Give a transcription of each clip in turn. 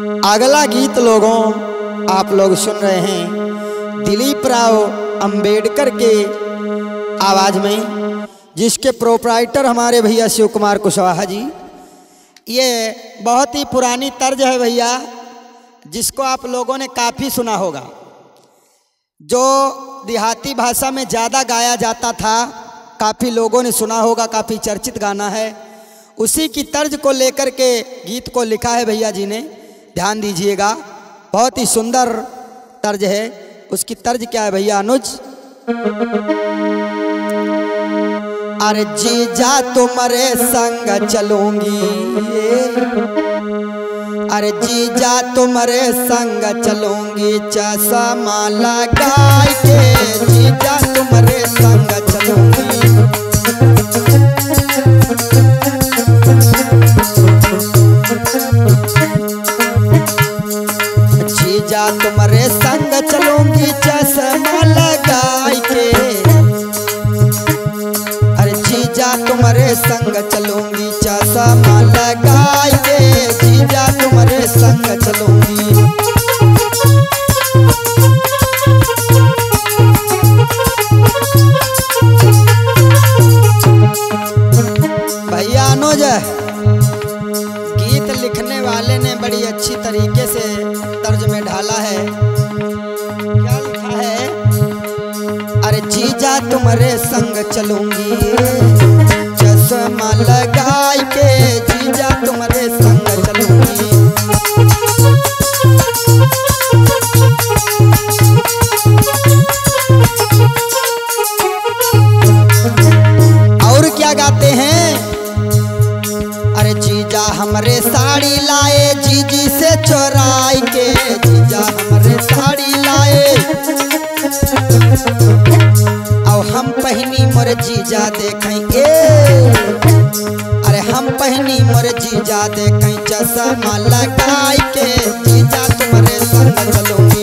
अगला गीत लोगों आप लोग सुन रहे हैं दिलीप राव अंबेडकर के आवाज में, जिसके प्रोप्राइटर हमारे भैया शिव कुमार कुशवाहा जी। ये बहुत ही पुरानी तर्ज है भैया, जिसको आप लोगों ने काफ़ी सुना होगा, जो देहाती भाषा में ज़्यादा गाया जाता था, काफ़ी लोगों ने सुना होगा, काफ़ी चर्चित गाना है। उसी की तर्ज को लेकर के गीत को लिखा है भैया जी ने, ध्यान दीजिएगा। बहुत ही सुंदर तर्ज है। उसकी तर्ज क्या है भैया अनुज? अरे जीजा तुम्हारे संग चलूंगी, अरे जीजा तुम्हारे संग चलूंगी, चश्मा लगाए के जीजा तुम्हारे संग चलूंगी। जीजा तुम्हारे संग चलूंगी, चश्मा लगाए के, अरे जीजा तुम्हारे संग चलूंगी, चश्मा लगाए के, जीजा तुम्हारे संग चलूंगी। भैया अनुज, गीत लिखने वाले ने बड़ी अच्छी तरीके से तर्ज में ढाला है। क्या लिखा है? अरे जीजा तुम्हारे संग चलूंगी, चश्मा लगाए के जीजा तुम्हारे संग चलूंगी। और क्या गाते हैं? अरे जीजा हमरे साड़ी लाए जीजी से चोराई के, जीजा हमरे साड़ी लाए और हम पहनी मोर जीजा देखें, अरे हम पहनी मोर जीजा देखें, चश्मा लगाए के जीजा तुम्हारे संग चलूंगी।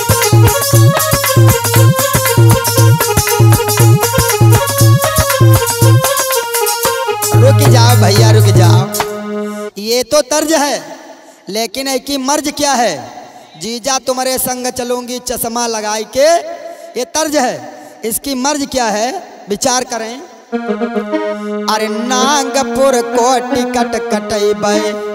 रुक जाओ भैया रुक जाओ, ये तो तर्ज है, लेकिन एक ही मर्ज क्या है? जीजा तुम्हारे संग चलूंगी, चश्मा लगाए के, ये तर्ज है। इसकी मर्ज क्या है? विचार करें। अरे नागपुर को टिकट कटेबे,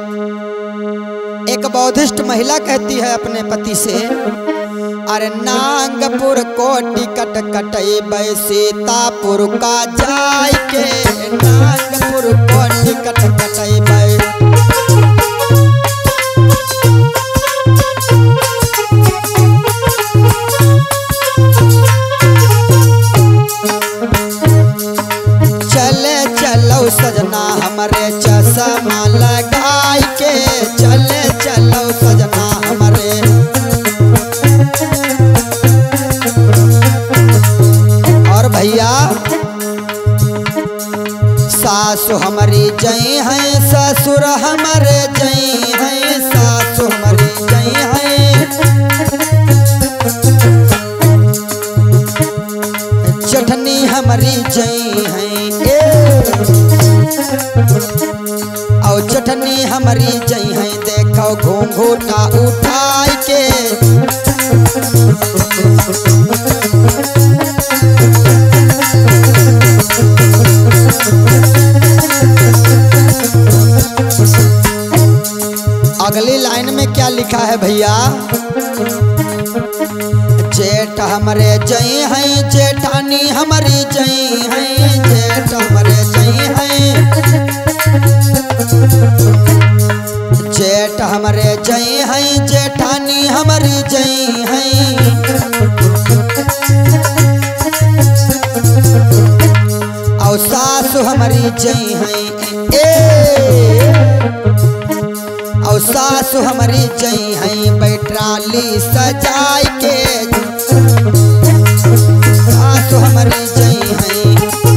एक बौद्धिस्ट महिला कहती है अपने पति से, अरे नागपुर को टिकट कटेबे, सीतापुर का जाए के, नागपुर को टिकट कटेबे। चले चलो सजना हमारे चश्मा लगाए के, चले चलो सजना हमारे। और भैया सासु हमारी जय है, ससुर हमारे जय है, सासु हमारी जय है, चटनी हमारी जय है, और चटनी हमारी जय है, देखो घूंघूटा उठाए के। अगली लाइन में क्या लिखा है भैया? जेठ हमारे जय है, जेठानी हमारी जय है, जेठ हमारे जय है, जेठ हमारे जय है, जेठानी हमारी जय है, और सासु हमारी जय है, और सासु हमारी जय है, बैट्राली सजाए के, सासु हमारी जय है।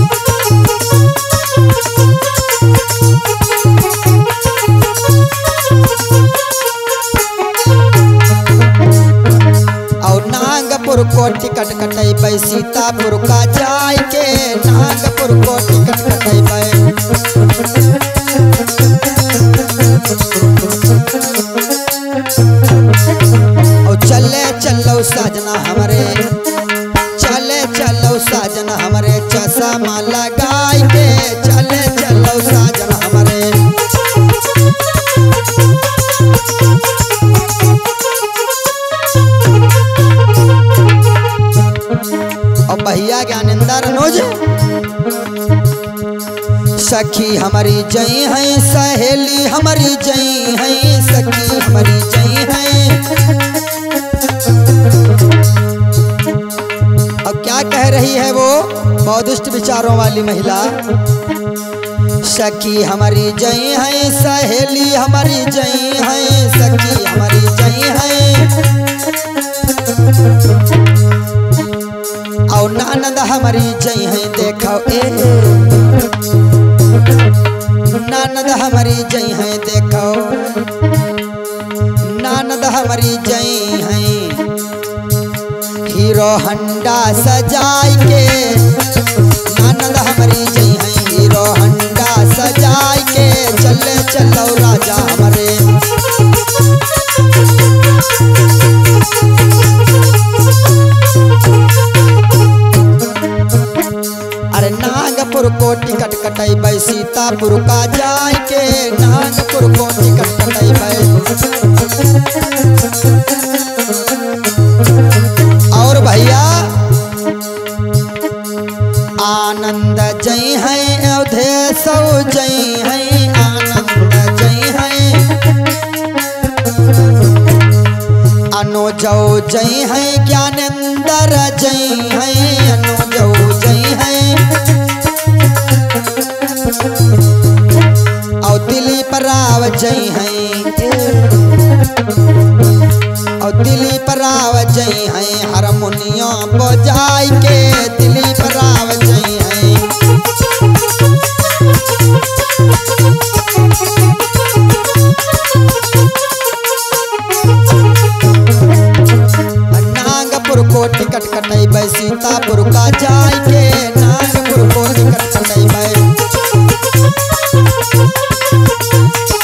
और नागपुर को टिकट कटेबे, सीतापुर का जाए के, नागपुर को टिकट कटेबे। चलो साजना हमरे, चले चलो साजना हमरे, चश्मा लगाई के चले चलो साजना हमरे। और भैया ज्ञानेंद्र अनुज सखी हमारी जई है, सहेली हमारी जई है, सखी हमारी जई है। अब क्या कह रही है वो बहुत दुष्ट विचारों वाली महिला, सखी हमारी जई है, सहेली हमारी जई है, सखी हमारी जई है। और ननद हमारी जई है, देखो ननद हमारी जई है, देखो ननद हमारी जई है। हीरो हंडा सजाई के ननद हमारी जई है, हीरो हंडा सजाई के चले चलो राजा हमारे। अरे नागपुर को टिकट कटाई सीतापुर का जाय के, नागपुर को टिकट कटाई। और भैया आनंद जई है, अवधेश जई है, आनंद जई है। अनुजौ जई है, ज्ञानेंद्र जई है, अनुजौ जई है। और दिलीप राव जई है, और दिलीप राव जई है, हारमोनियम बजाई के दिलीप राव जई है। नागपुर को टिकट कटाई सीतापुर का जाय के, नागपुर को टिकट कटाई।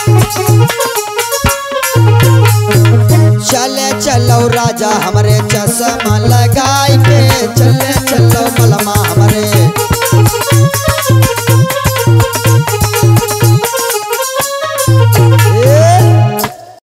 चले चलो राजा हमरे,